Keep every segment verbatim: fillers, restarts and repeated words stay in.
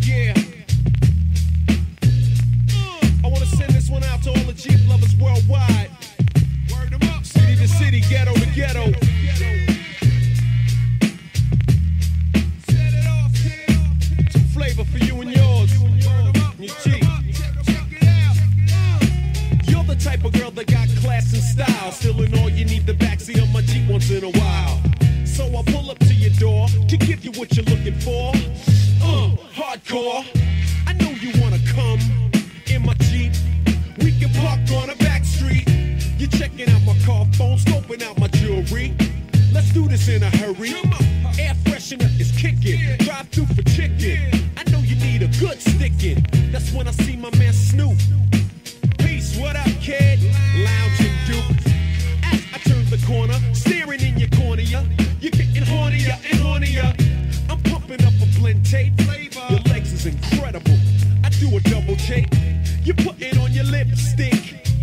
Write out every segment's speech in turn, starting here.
yeah. Uh, I wanna send this one out to all the Jeep lovers worldwide. Word them up. City to city, ghetto to ghetto. Set it off, set it off. Some flavor for you and yours. Your Jeep. You're the type of girl that got class and style. Still in all, you need the backseat of my Jeep once in a while. So I pull up to your door to give you what you're looking for. Uh, hardcore. I know you wanna come in my Jeep. We can park on a back street. You're checking out my car phone, scoping out my jewelry. Let's do this in a hurry. Air freshener is kicking. Drive through for chicken. I know you need a good sticking. That's when I see my man Snoop. Peace, what up, kid? Lounging Duke. As I turn the corner, staring in your cornea. You're getting hornier and hornier. I'm pumping up a blend tape. Your legs is incredible. I do a double take. You put it on your lipstick.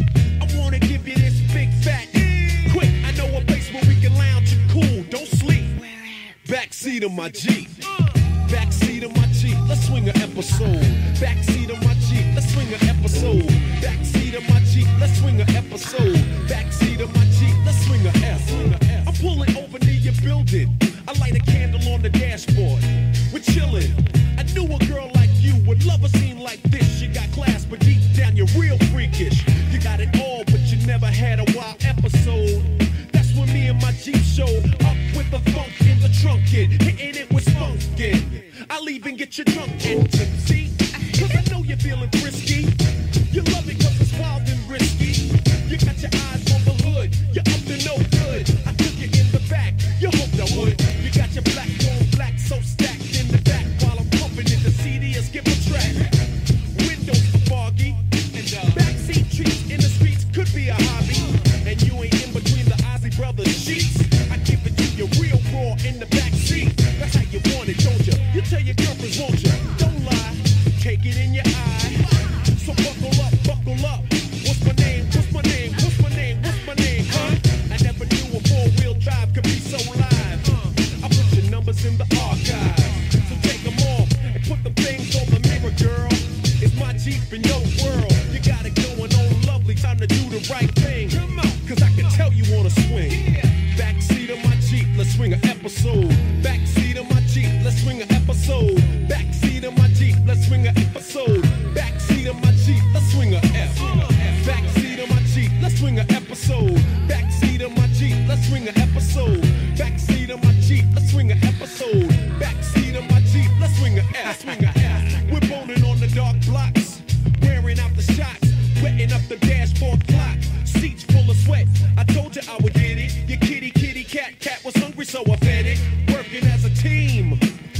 I wanna give you this big fat. Quick, I know a place where we can lounge and cool. Don't sleep. Backseat of my Jeep. Backseat of my Jeep. Let's swing an episode. Backseat of my Jeep. Let's swing an episode. Backseat of my Jeep. Let's swing an episode. Backseat of my Jeep. Let's swing a F. I'm pulling over near your building. I light a candle on the dashboard. We're chilling. I knew a girl like you would love a scene like this. You got class, but deep down you're real freakish. You got it all, but you never had a wild episode. That's when me and my Jeep show up with the funk in the trunkin', hitting it with spunkin'. I'll even get you drunk and tipsy, cause I know you're feeling frisky. You love it cause it's wild and risky. You got your eyes on the hood, you're up to no good. I took you in the back, you hoped I would. You got your black on black so stacked in the back while I'm pumping in the C D and skip a track. Windows are foggy, and uh, backseat treats in the streets could be a hobby. And you ain't in between the Ozzy Brothers sheets. I give it to you real raw in the backseat. That's how you want it, don't you? You tell your girlfriends, won't you? Don't lie, take it in your eye. So buckle up, buckle up. What's my name? What's my name? What's my name? What's my name? Huh? I never knew a four-wheel drive could be so live. Uh, I put your numbers in the archive. So take them off and put the things on the mirror, girl. It's my Jeep in your world. You got it going on lovely. Time to do the right thing. Cause I can tell you wanna swing. Backseat of my Jeep, let's swing an episode. Backseat of my Jeep, let's swing an episode. Backseat of my Jeep, let's swing an episode. Backseat of my Jeep, let's swing a F. Backseat of my Jeep, let's swing an episode. Backseat of my Jeep, let's swing an episode. Backseat of my Jeep, let's swing an episode. Backseat of my Jeep, let's swing a F. We're boning on the dark blocks, wearing out the shots, wetting up the dashboard clock. Seats full of sweat. I told you I would get it. Your kitty, kitty, cat, cat was hungry, so I fed it. Working as a team.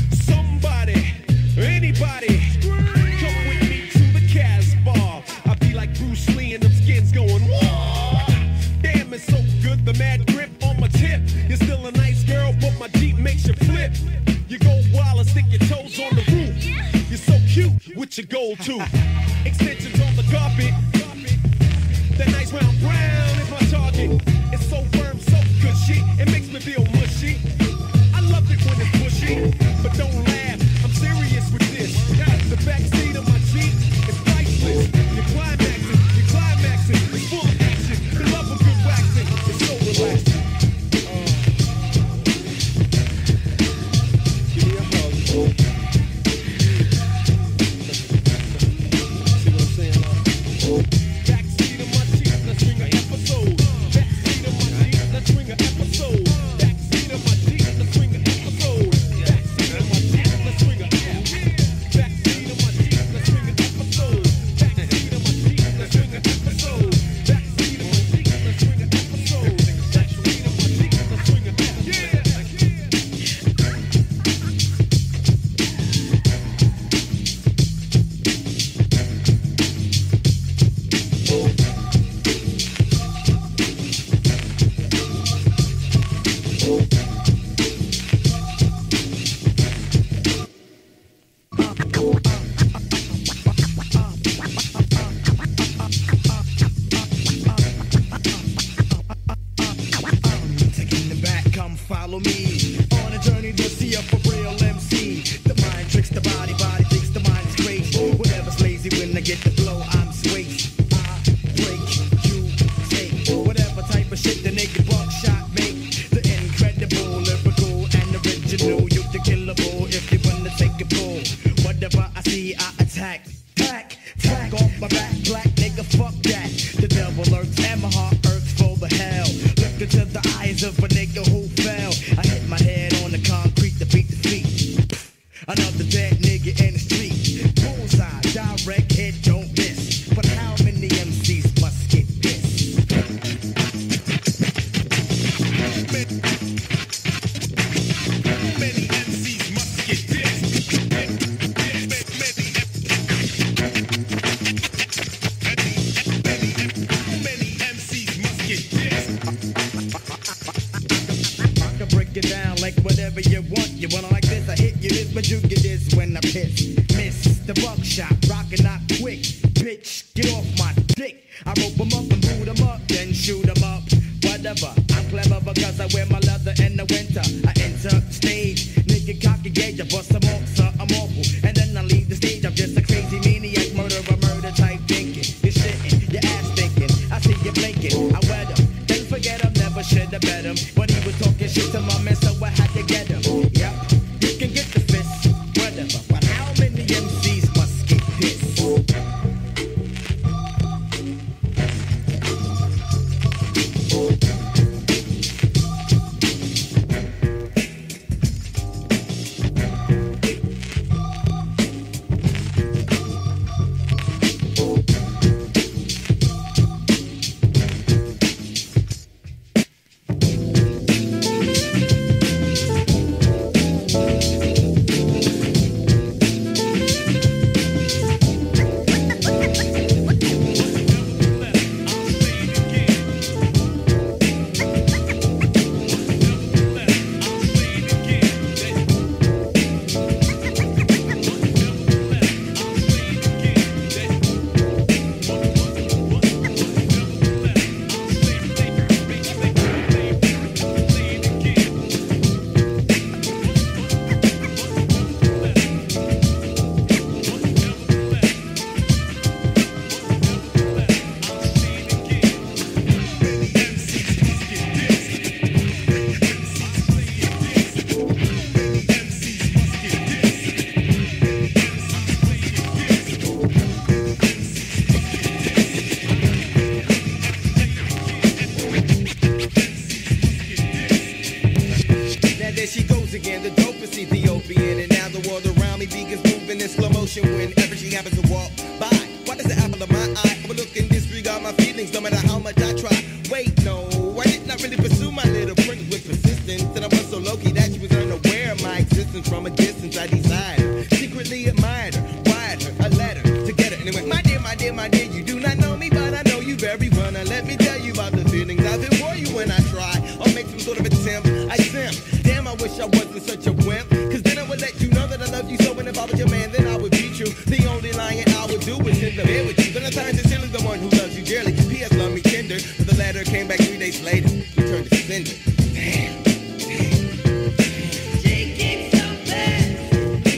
Somebody, anybody, come with me to the Casbah. I be like Bruce Lee and them skins going, whoa! Damn, it's so good, the mad grip on my tip. You're still a nice girl, but my Jeep makes you flip. You go wild and stick your toes on the roof. You're so cute with your gold tooth. Extensions on the carpet. That nice round brown is my target. It's so firm, so cushy. It makes me feel mushy. I love it when it's pushy, but don't laugh. I'm serious with this. The backseat of my Jeep is priceless. You're climaxing, you're climaxing. It's full of action. The love of good waxing. It's so relaxing. Uh, give me a hug. See what I'm saying? Uh, backseat of my Jeep, let's swing an episode. Backseat of my Jeep, let's swing an episode. Backseat of my Jeep, let's swing an episode. Backseat of my Jeep, let's swing an episode. Backseat of my Jeep, let's swing an episode. Backseat of my Jeep, let's swing an episode. Backseat of my Jeep, let's swing an episode. Backseat of my Jeep, let's swing an episode. It's the killer bull if you wanna take a pull. Whatever I see, I attack. Tack, tack off my back, black nigga, fuck that. The devil lurks and my heart hurts for the hell. Look into the eyes of a nigga who fell. I hit my head on the concrete to beat the feet. Another dead nigga in the street. Bullseye, direct hit, don't miss. But how many M Cs must get this? Many M Cs must get this. Many M Cs must get this. I can break it down like whatever you want. You want it like this, I hit you this, but you get this when I piss. Miss the buckshot, rockin' not quick. Bitch, get off my dick. I rope 'em up and boot 'em up, then shoot 'em up. Whatever, I'm clever because I wear my leather in the winter. I enter stage, nigga cock a gauge, I bust some off, so I'm awful. And then I leave the stage, I'm just a crazy maniac, murderer, murder type thinking. You're shitting, your ass thinking, I see you blinking. I wet him, then forget him, never should have bet him. But he was talking shit to my man, so I had to get him. Yep, you can get the fist, whatever. But how many M Cs must get this? There she goes again, the dopest Ethiopian. And now the world around me begins moving in slow motion whenever she happens to walk by. Why does the apple of my eye overlook and disregard my feelings no matter how much I try? Wait, no, I did not really pursue my little prince with persistence. And I was so low-key that she was unaware of my existence. From a distance I desired her, secretly admired her, wired her, a letter to get her. And it went, my dear, my dear, my dear, you do not know me, but I know you very well. Now let me tell you about the feelings I've been for you when I try or make some sort of attempt. I simp. Damn, I wish I wasn't such a wimp. Cause then I would let you know that I love you so. And if I was your man, then I would beat you. The only lying I would do is in the bed with you. Then I turned to silly, the one who loves you dearly. P S love me tender. But the letter came back three days later. You turned to cinder. Damn. Damn. She keeps so bad.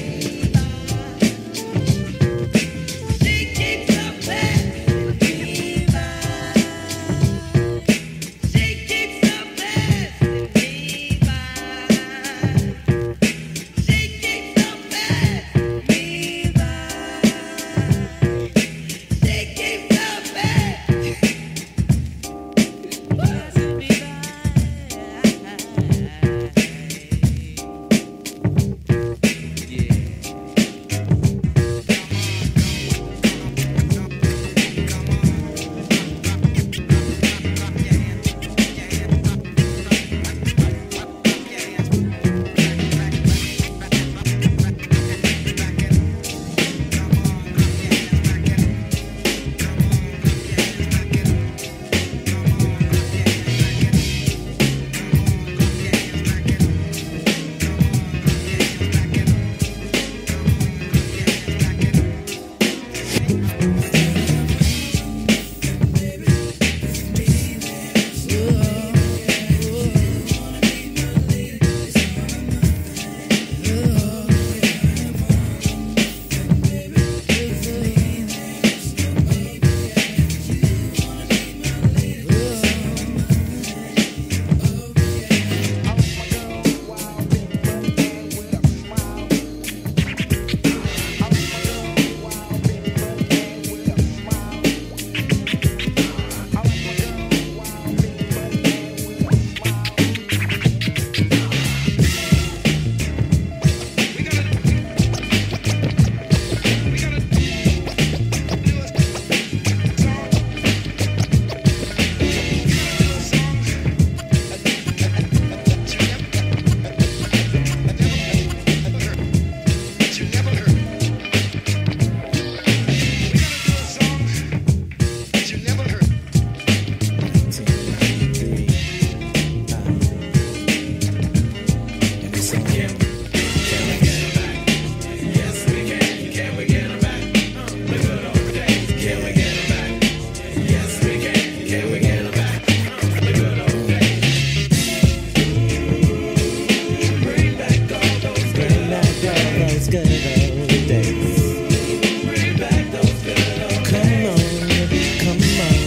good old days. Bring back those good old days. Come on, come on.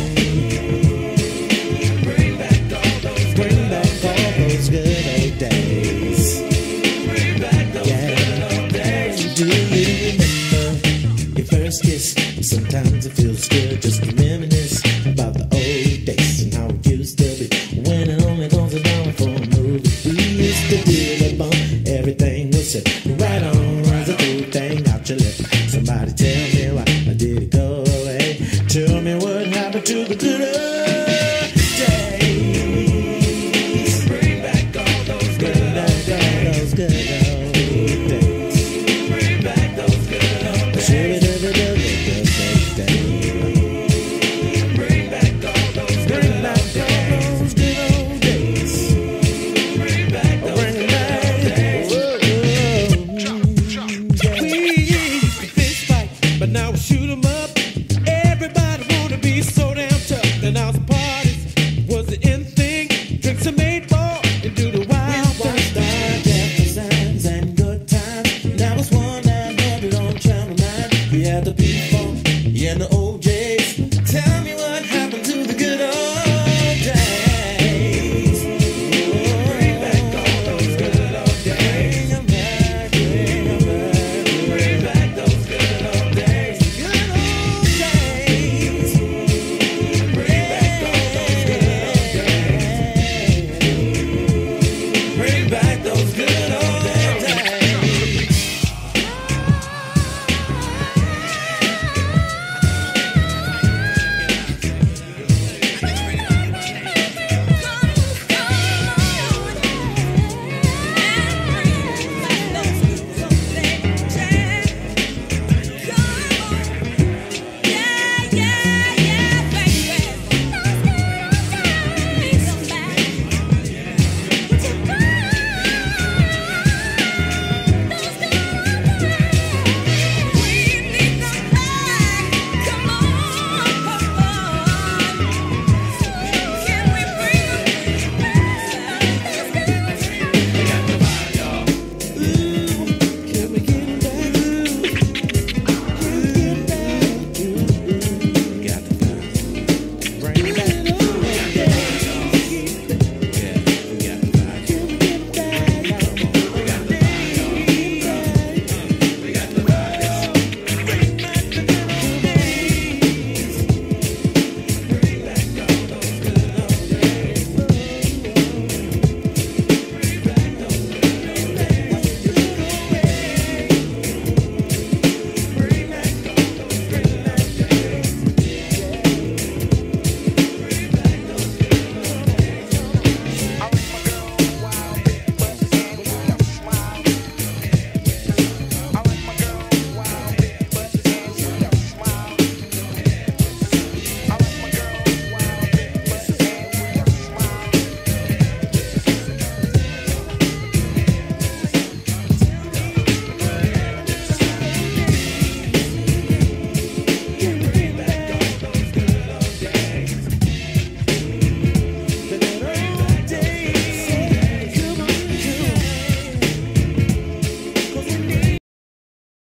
Bring back all those Bring back all those good old days. Bring back those yeah. good old days. Do you remember your first kiss? Sometimes it feels good just to reminisce about the old days and how it used to be. When it only goes down for a movie, we used to do the bump. Everything was set right on as a cool thing out your lip. Somebody tell me why